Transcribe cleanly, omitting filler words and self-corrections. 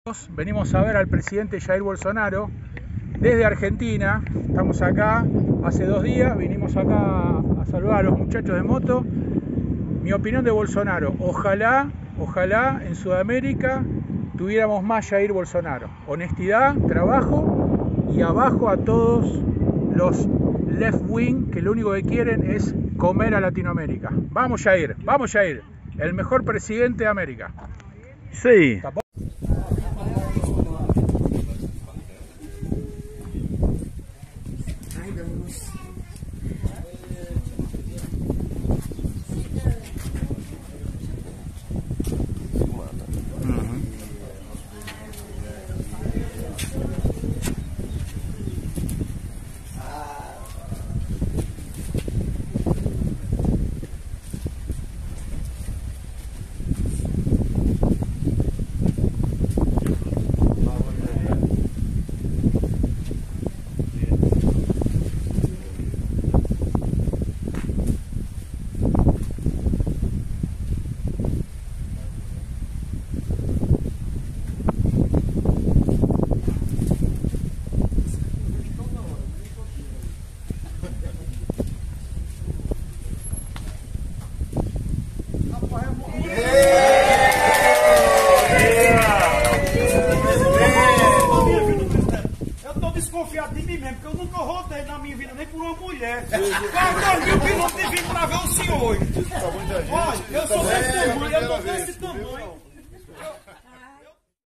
Venimos a ver al presidente Jair Bolsonaro desde Argentina. Estamos acá hace 2 días, vinimos acá a saludar a los muchachos de moto. Mi opinión de Bolsonaro: ojalá en Sudamérica tuviéramos más Jair Bolsonaro. Honestidad, trabajo y abajo a todos los left wing que lo único que quieren es comer a Latinoamérica. Vamos Jair, el mejor presidente de América. Sí. Desconfiado de mim mesmo, porque eu nunca rodei na minha vida nem por uma mulher. Quase 2.000 quilômetros de vir pra ver o senhor. Olha, eu sou desse tamanho, eu tô desse tamanho.